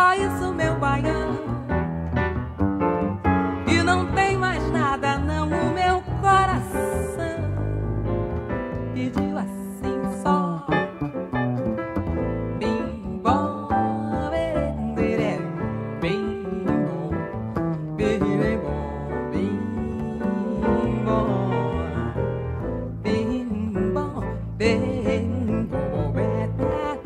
só isso, meu baiano. E não tem mais nada, não. O meu coração pediu assim só. Bim bom, berê, bim bom, berê bom, bim bom, bim bom, bim bom, beta,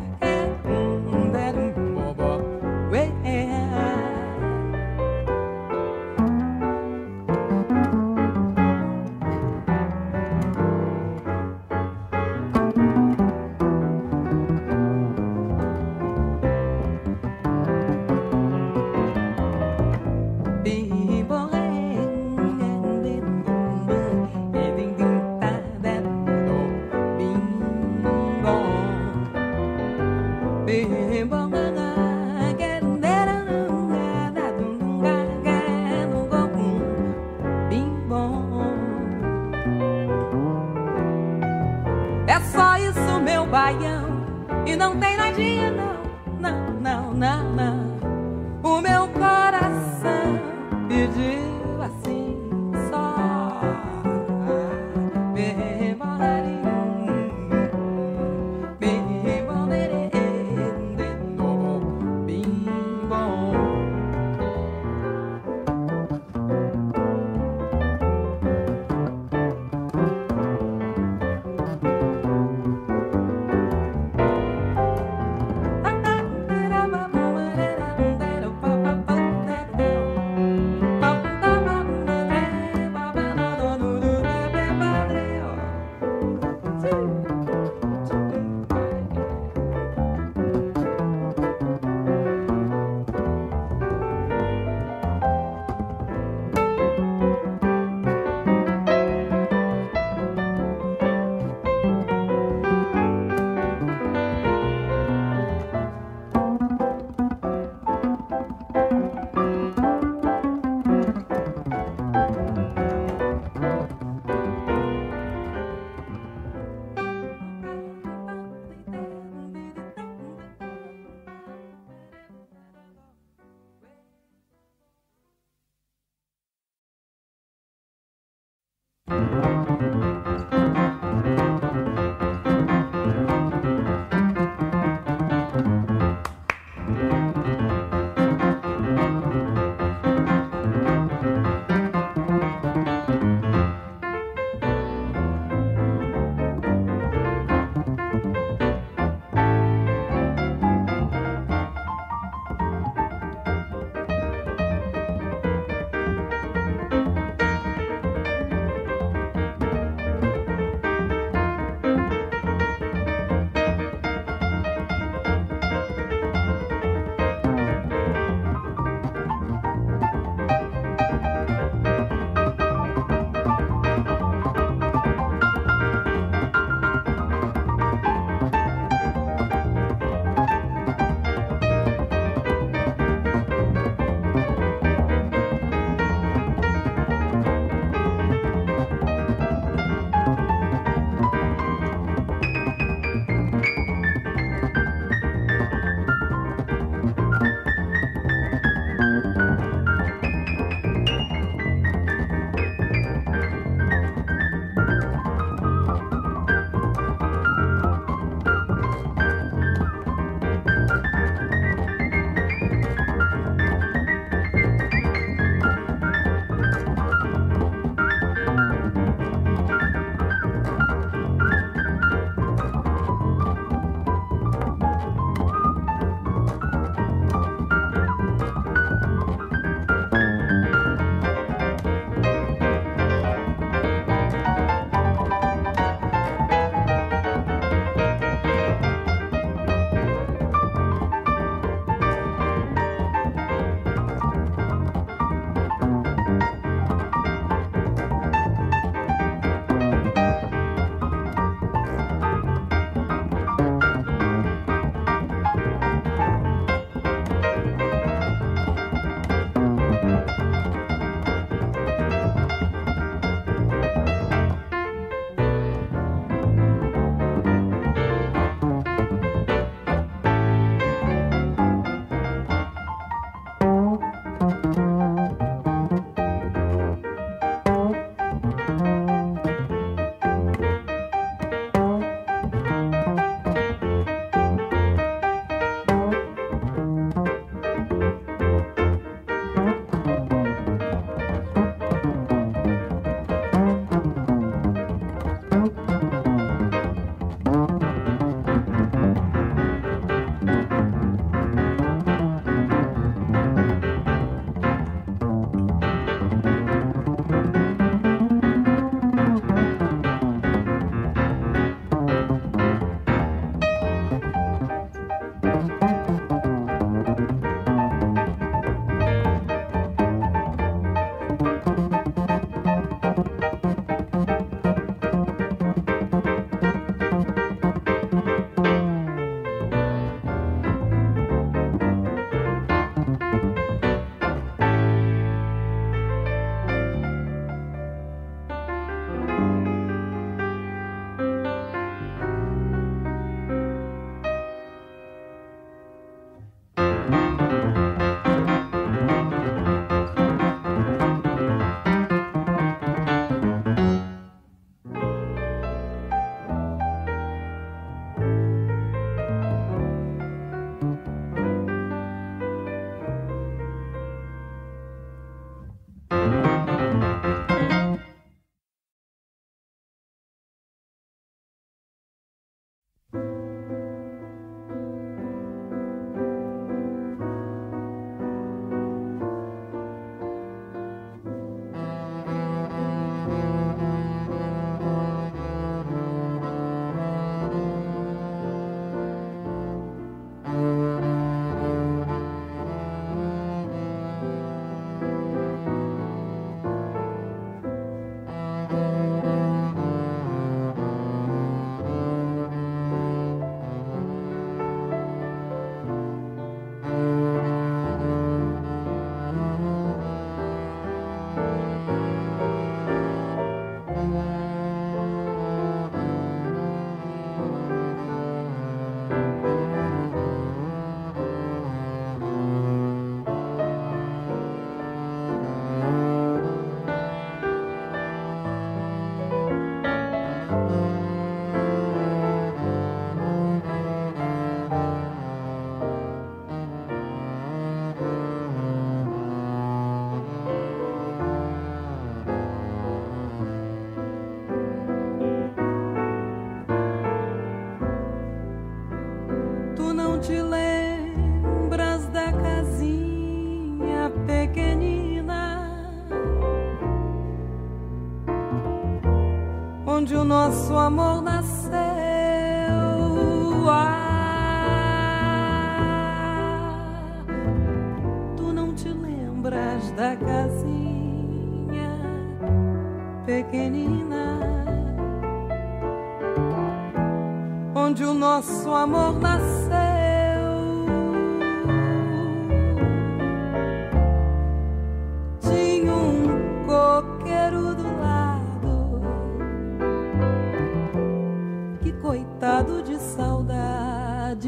é só isso, meu baião. E não tem nadinha, não, não, não, não, não. O meu coração pediu assim só. Bem bolarinho, bem bolerendo, bim bom. nosso amor nasceu. Tu não te lembras da casinha pequenina onde o nosso amor nasceu? Tinha um coqueiro do lado, que coitado de saudades,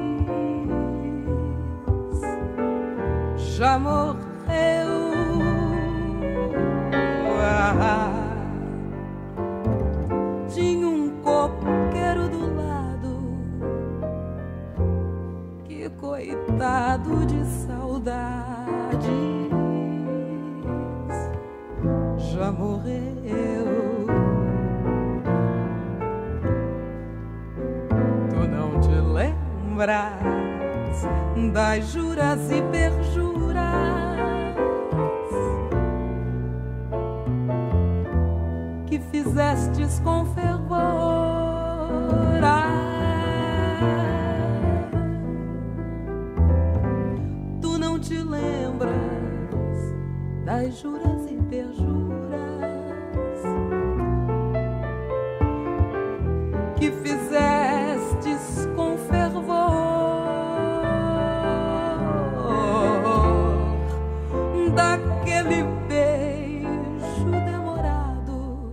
já morreu. Tinha um coqueiro do lado, que coitado de saudades, já morreu. Tu não te lembras das juras e perjuras que fizestes com fervor? Tu não te lembras das juras e perjuras que fizestes com fervor? Daquele beijo demorado,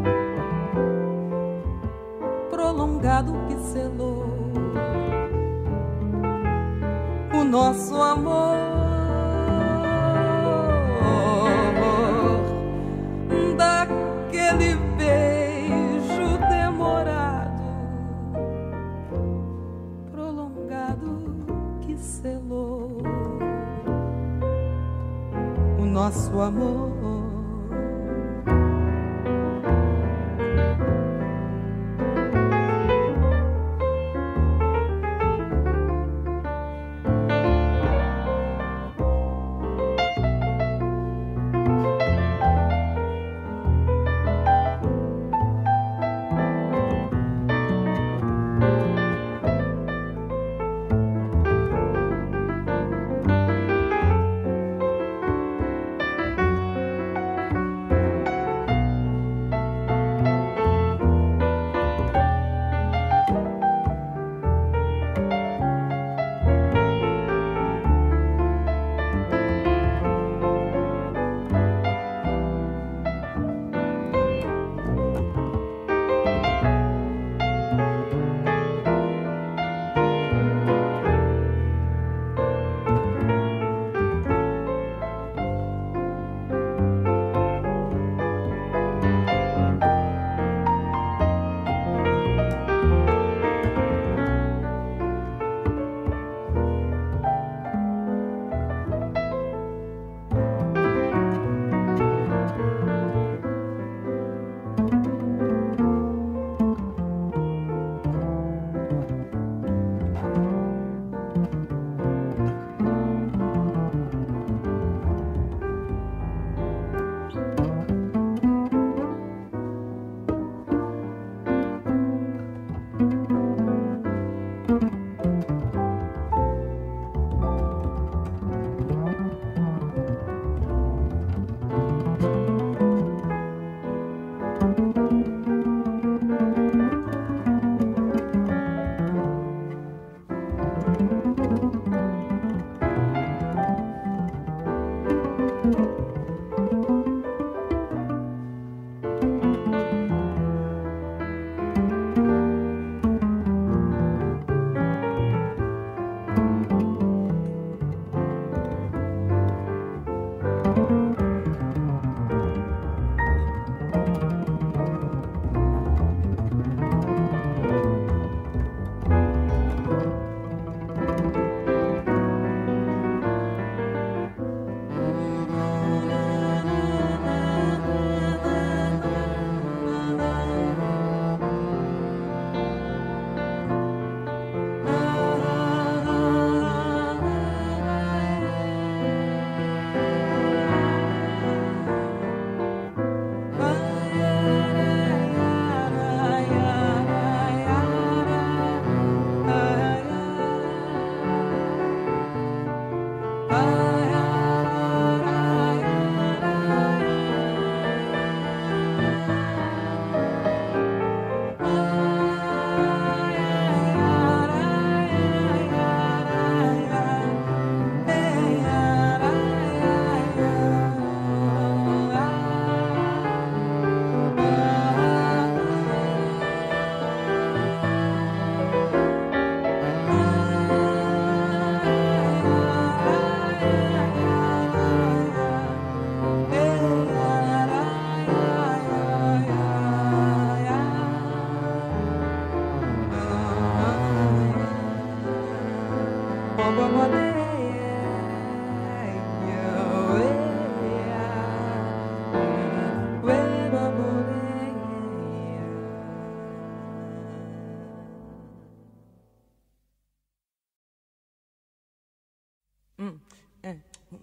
prolongado, que selou o nosso amor. Daquele beijo demorado, prolongado, que selou o nosso amor.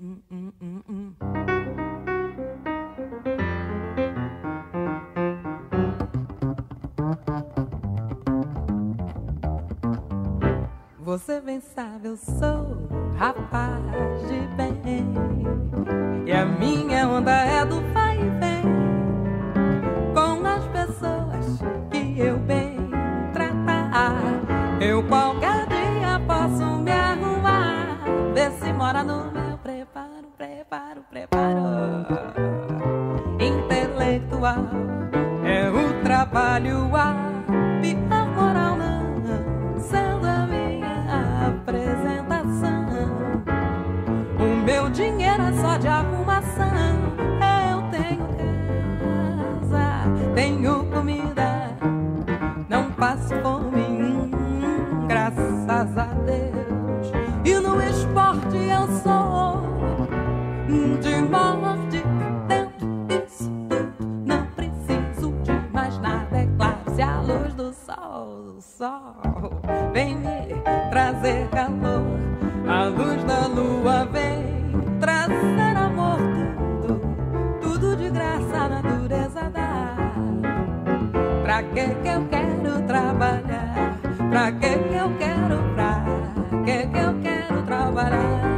Você bem sabe, eu sou rapaz de bem, e a minha onda é do vai e vem com as pessoas que eu bem tratar. Eu qualquer dia posso me arrumar, ver se mora no meu preparo, preparo, preparo. Intelectual é o trabalho, a pior moral não, sendo a minha apresentação. O meu dinheiro é só de arrumação. Eu tenho casa, tenho comida, não passo fome, graças a Deus. E no esporte eu sou de morte. Dentro disso tudo não preciso de mais nada, é claro. Se a luz do sol, o sol vem me trazer calor, a luz da lua vem trazer amor, tudo, tudo de graça a natureza dá. Pra que eu quero trabalhar? Pra que eu quero? Pra que eu quero trabalhar?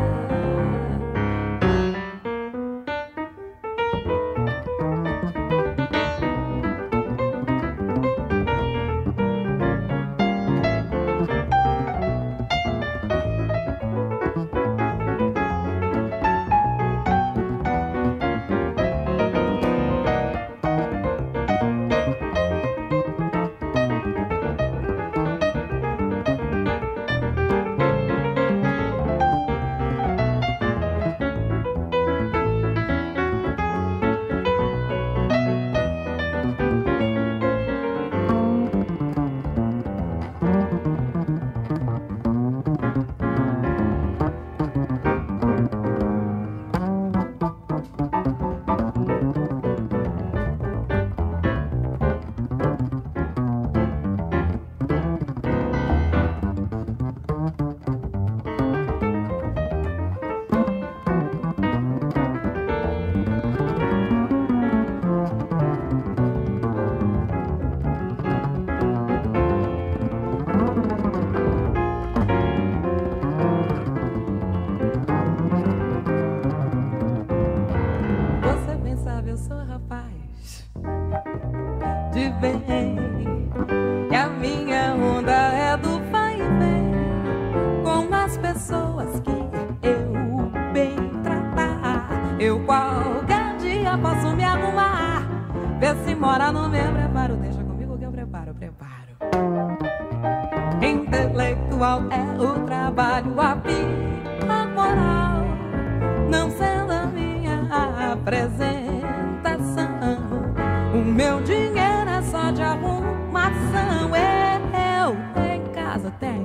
Intelectual é o trabalho, a pior moral, não sendo a minha apresentação. O meu dinheiro é só de arrumação. Eu tenho casa, tenho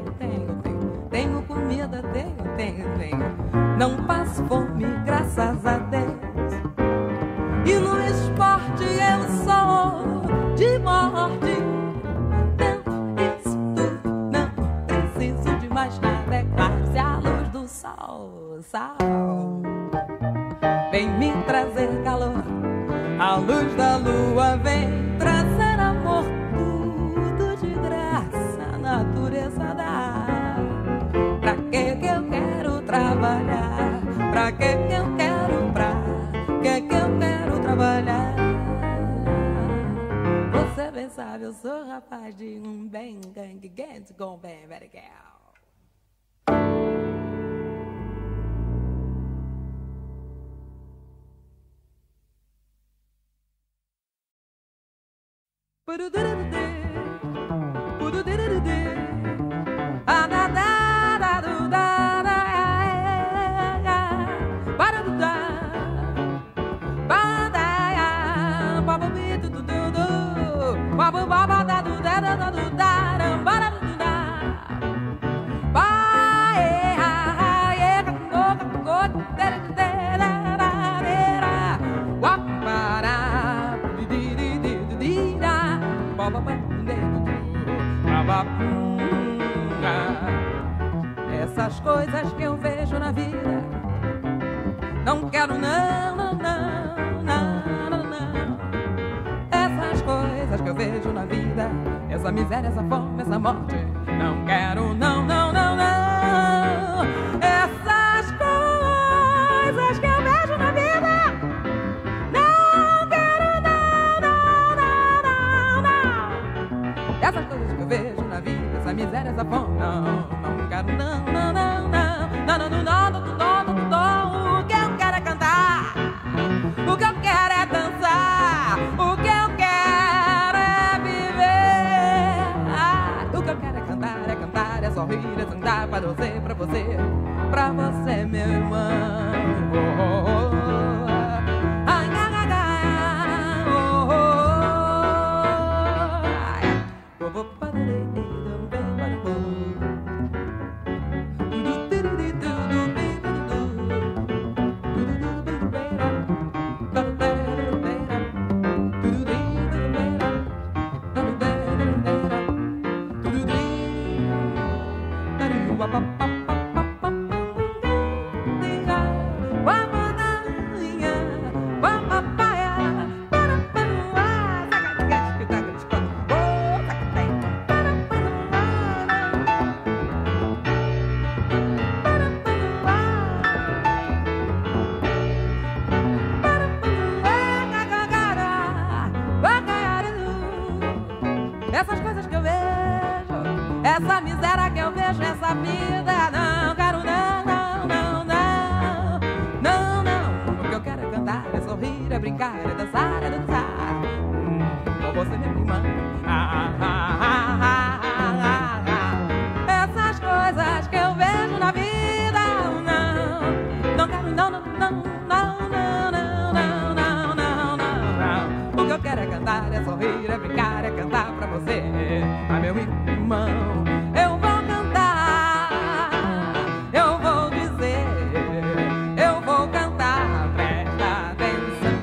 comida, tenho. Não passo fome, graças a Deus. E no esporte eu sou de morte. Mas nada é claro, se a luz do sol, vem me trazer calor, a luz da lua vem trazer amor, tudo de graça a natureza dá. Pra que eu quero trabalhar? Pra que eu quero? Pra que eu quero trabalhar? Você bem sabe, eu sou rapaz de um bem gangue, com bem, very girl. Essas coisas que eu vejo na vida não quero não, não, não, não, não, não. Essas coisas que eu vejo na vida, essa miséria, essa fome, essa morte, não quero não, não, não, não. Essas coisas que eu vejo na vida, não quero não, não, não, não, não. Essas coisas que eu vejo na vida, essa miséria, essa fome, não, não quero não, não, não, não. Não, não, não, não, não, não, não, não. O que eu quero é cantar, o que eu quero é dançar, o que eu quero é viver. O que eu quero é cantar, é sorrir, é cantar para você, pra você, meu irmão. Oh, oh, oh. Ai, ai, ai, ai, oh, oh, oh. Oh, oh, oh. Essas coisas que eu vejo, essa miséria que eu vejo, essa vida, não quero não, não, não, não, não, não. O que eu quero é cantar, é sorrir, é brincar, é dançar, é dançar. Com você, meu irmão. Essas coisas que eu vejo na vida, não, não quero não, não, não, não, não, não, não, não, não. O que eu quero é cantar, é sorrir, é brincar, é cantar pra você, meu irmão. Eu vou cantar, eu vou dizer, eu vou cantar, presta atenção.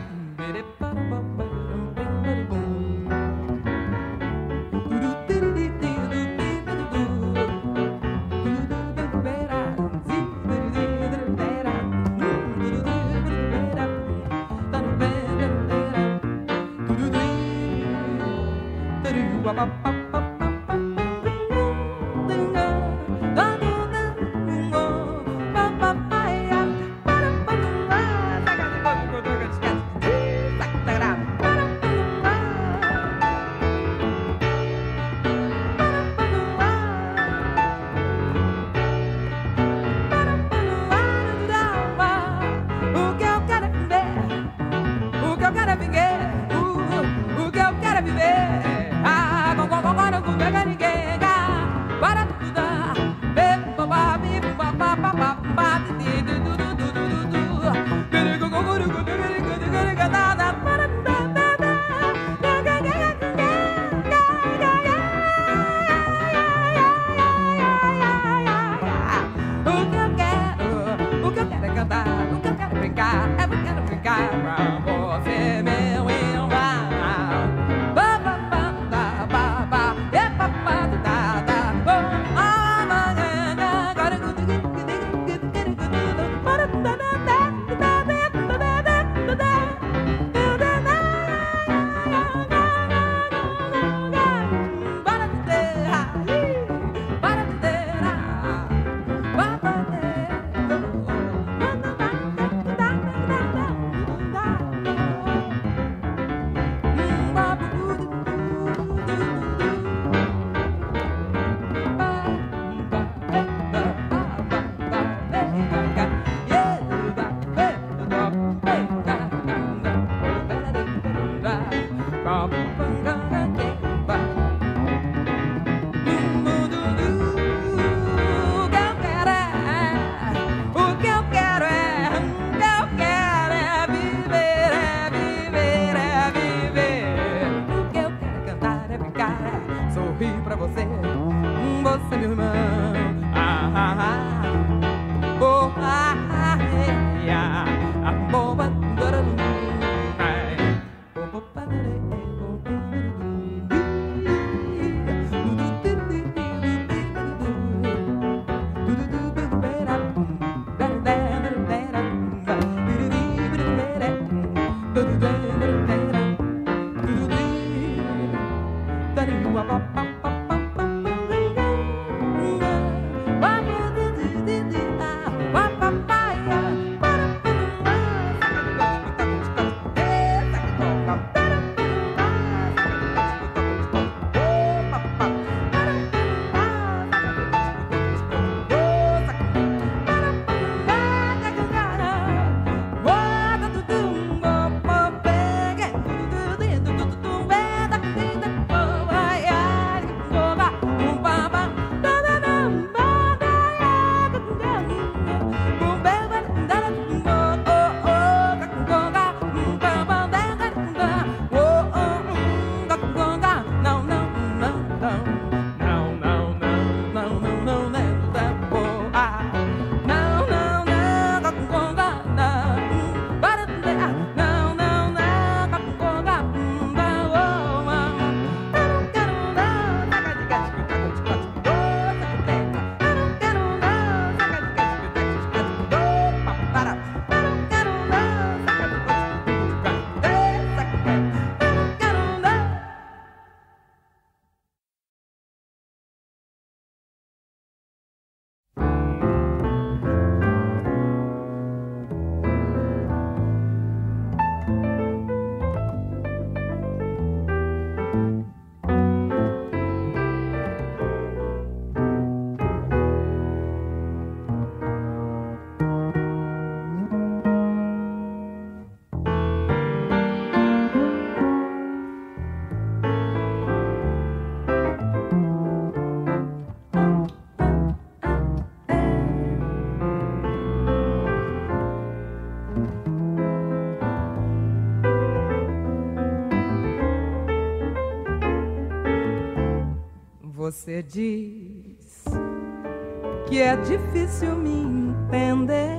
Você diz que é difícil me entender,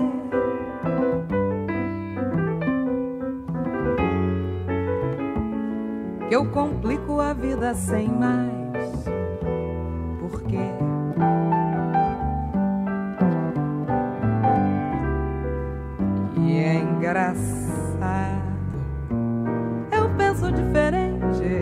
que eu complico a vida sem mais. Por quê? E é engraçado, eu penso diferente.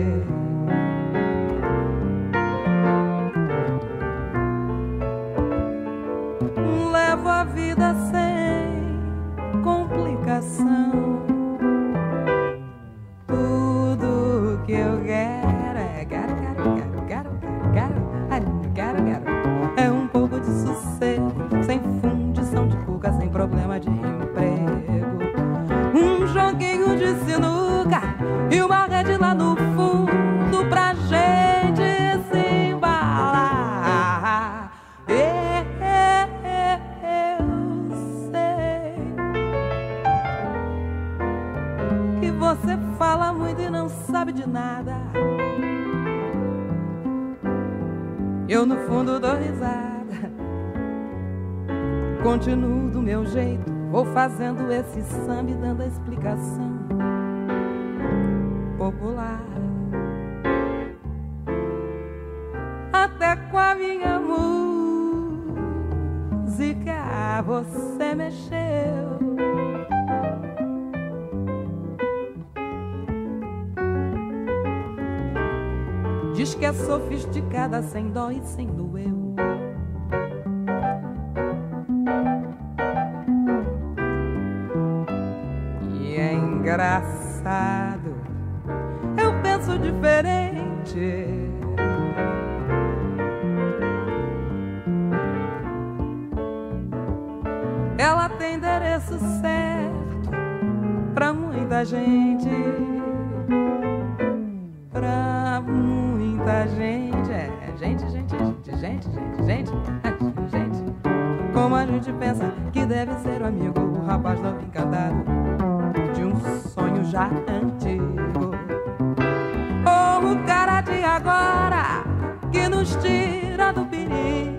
Levo a vida sem complicação. Tudo que eu quero é é um pouco de sossego, sem fundição de cuca, sem problema de emprego. Um joguinho de sinuca e uma rede lá no fundo pra gente se embalar. Eu sei que você fala muito e não sabe de nada. Eu no fundo dou risada, continuo do meu jeito, vou fazendo esse samba e dando a explicação popular. Até com a minha música você mexeu. Diz que é sofisticada, sem dó e sem doeu. E é engraçado, eu penso diferente. Ela tem endereço certo pra muita gente. Pra muita gente, gente. Como a gente pensa que deve ser o amigo, o rapaz novo encantado de um sonho já antigo. Ou o cara de agora que nos tira do perigo.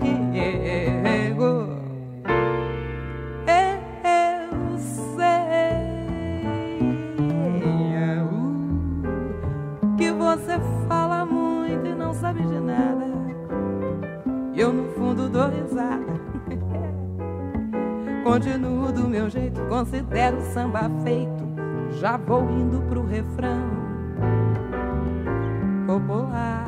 Eu sei que você fala muito e não sabe de nada. Eu no fundo dou risada, continuo do meu jeito, considero o samba feito. Já vou indo pro refrão popular.